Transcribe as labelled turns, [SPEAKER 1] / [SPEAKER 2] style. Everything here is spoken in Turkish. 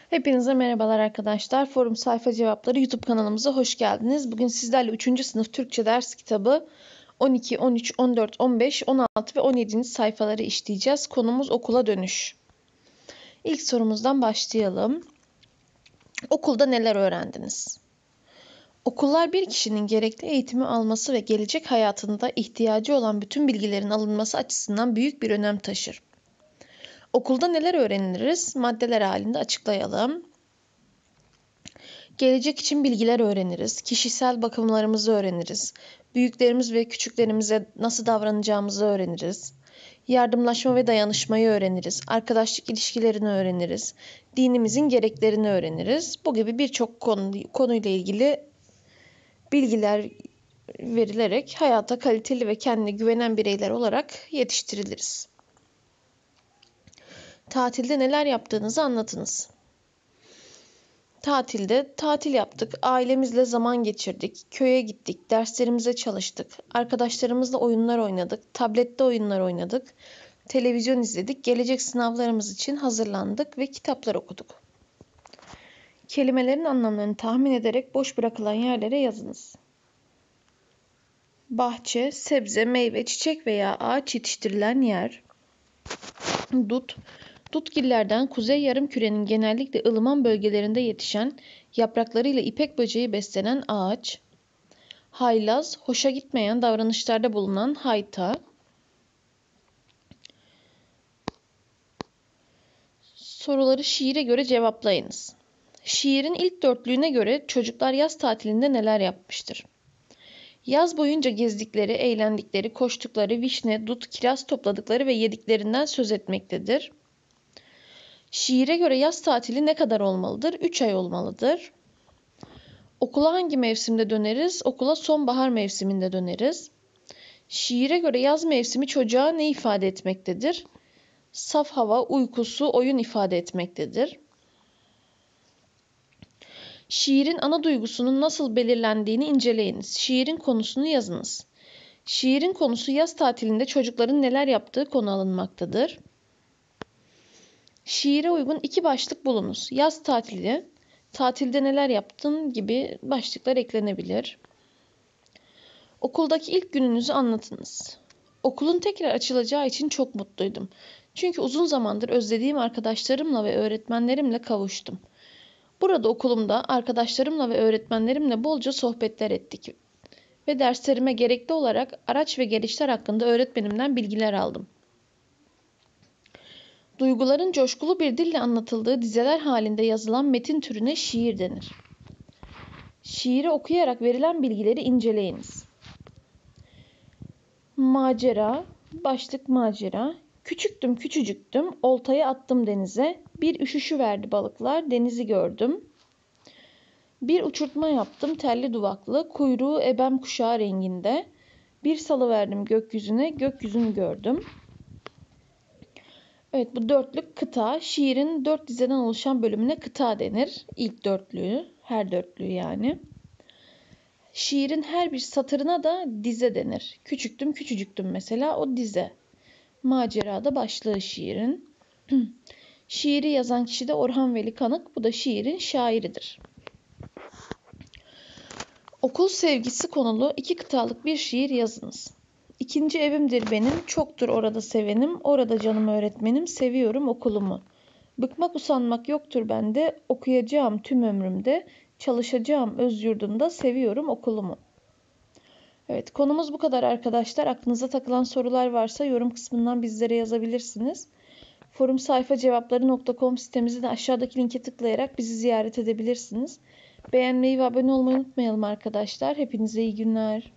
[SPEAKER 1] Hepinize merhabalar arkadaşlar. Forum Sayfa Cevapları YouTube kanalımıza hoş geldiniz. Bugün sizlerle 3. sınıf Türkçe ders kitabı 12, 13, 14, 15, 16 ve 17. sayfaları işleyeceğiz. Konumuz okula dönüş. İlk sorumuzdan başlayalım. Okulda neler öğrendiniz? Okullar bir kişinin gerekli eğitimi alması ve gelecek hayatında ihtiyacı olan bütün bilgilerin alınması açısından büyük bir önem taşır. Okulda neler öğreniriz? Maddeler halinde açıklayalım. Gelecek için bilgiler öğreniriz, kişisel bakımlarımızı öğreniriz, büyüklerimiz ve küçüklerimize nasıl davranacağımızı öğreniriz, yardımlaşma ve dayanışmayı öğreniriz, arkadaşlık ilişkilerini öğreniriz, dinimizin gereklerini öğreniriz. Bu gibi birçok konuyla ilgili bilgiler verilerek hayata kaliteli ve kendine güvenen bireyler olarak yetiştiriliriz. Tatilde neler yaptığınızı anlatınız. Tatilde tatil yaptık, ailemizle zaman geçirdik, köye gittik, derslerimize çalıştık, arkadaşlarımızla oyunlar oynadık, tablette oyunlar oynadık, televizyon izledik, gelecek sınavlarımız için hazırlandık ve kitaplar okuduk. Kelimelerin anlamlarını tahmin ederek boş bırakılan yerlere yazınız. Bahçe, sebze, meyve, çiçek veya ağaç yetiştirilen yer. Dut, dutgillerden kuzey yarımkürenin genellikle ılıman bölgelerinde yetişen, yapraklarıyla ipek böceği beslenen ağaç. Haylaz, hoşa gitmeyen davranışlarda bulunan hayta. Soruları şiire göre cevaplayınız. Şiirin ilk dörtlüğüne göre çocuklar yaz tatilinde neler yapmıştır? Yaz boyunca gezdikleri, eğlendikleri, koştukları, vişne, dut, kiraz topladıkları ve yediklerinden söz etmektedir. Şiire göre yaz tatili ne kadar olmalıdır? 3 ay olmalıdır. Okula hangi mevsimde döneriz? Okula sonbahar mevsiminde döneriz. Şiire göre yaz mevsimi çocuğa ne ifade etmektedir? Saf hava, uykusu, oyun ifade etmektedir. Şiirin ana duygusunun nasıl belirlendiğini inceleyiniz. Şiirin konusunu yazınız. Şiirin konusu yaz tatilinde çocukların neler yaptığı konu alınmaktadır. Şiire uygun 2 başlık bulunuz. Yaz tatili, tatilde neler yaptın gibi başlıklar eklenebilir. Okuldaki ilk gününüzü anlatınız. Okulun tekrar açılacağı için çok mutluydum. Çünkü uzun zamandır özlediğim arkadaşlarımla ve öğretmenlerimle kavuştum. Burada okulumda arkadaşlarımla ve öğretmenlerimle bolca sohbetler ettik ve derslerime gerekli olarak araç ve gereçler hakkında öğretmenimden bilgiler aldım. Duyguların coşkulu bir dille anlatıldığı dizeler halinde yazılan metin türüne şiir denir. Şiiri okuyarak verilen bilgileri inceleyiniz. Macera, başlık macera. Küçüktüm küçücüktüm, oltayı attım denize. Bir üşüşüverdi balıklar, denizi gördüm. Bir uçurtma yaptım telli duvaklı, kuyruğu ebem kuşağı renginde. Bir salıverdim gökyüzüne, gökyüzünü gördüm. Evet, bu dörtlük kıta. Şiirin 4 dizeden oluşan bölümüne kıta denir. İlk dörtlüğü, her dörtlüğü yani. Şiirin her bir satırına da dize denir. Küçüktüm küçücüktüm mesela, o dize. Macerada başlığı şiirin. Şiiri yazan kişi de Orhan Veli Kanık. Bu da şiirin şairidir. Okul sevgisi konulu 2 kıtalık bir şiir yazınız. İkinci evimdir benim, çoktur orada sevenim, orada canım öğretmenim, seviyorum okulumu. Bıkmak usanmak yoktur bende, okuyacağım tüm ömrümde, çalışacağım öz yurdumda, seviyorum okulumu. Evet, konumuz bu kadar arkadaşlar. Aklınıza takılan sorular varsa yorum kısmından bizlere yazabilirsiniz. Forumsayfacevapları.com sitemizi de aşağıdaki linke tıklayarak bizi ziyaret edebilirsiniz. Beğenmeyi ve abone olmayı unutmayalım arkadaşlar. Hepinize iyi günler.